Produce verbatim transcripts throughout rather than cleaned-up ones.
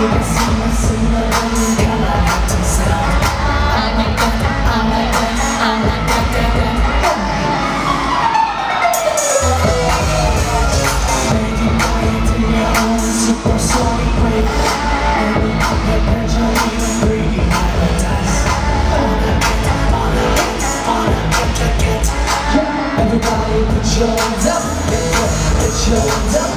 Everybody put your hands up, put your hands up.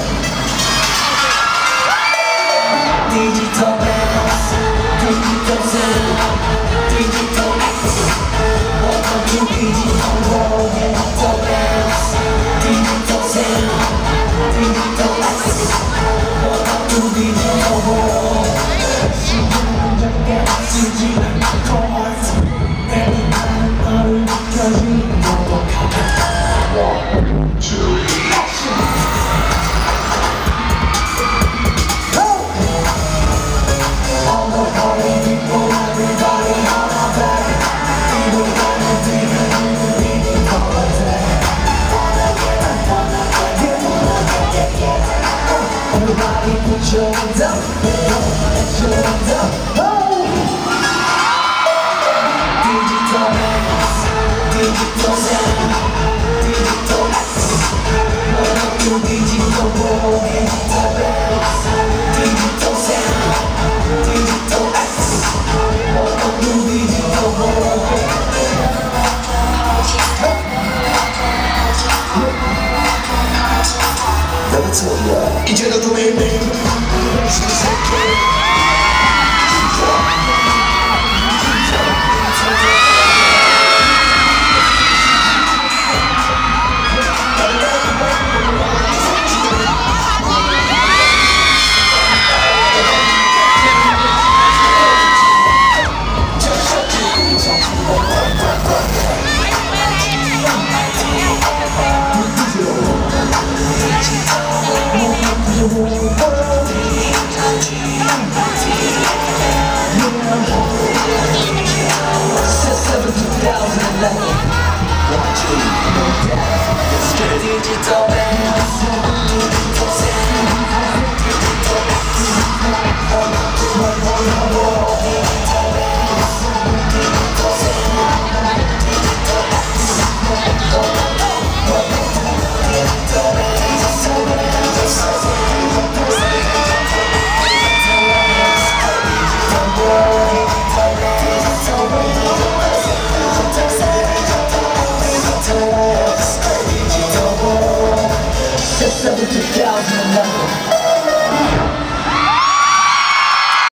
Digital dance, digital sound, digital X. Welcome to digital world, digital dance, digital sound, digital X. Welcome to digital world. digital cards. Everybody 나를 느껴지는 것 같아. One, two, action! Go! All the party people, everybody on our back. Even when it's even in the beating of a day. Wanna get up, wanna get, wanna get, get, get. Everybody put your hands up, put your hands up. Oh! Digital dance, digital sound, digital X. Welcome to digital world, digital dance, digital sound, digital X. Welcome to digital world. Never tell ya. 이제 너도 매일매일 digital dance, digital sound, digital X. Welcome to my whole world. Digital dance, digital sound, digital X. Welcome to digital dance, digital world. Digital digital digital world. Since two thousand eleven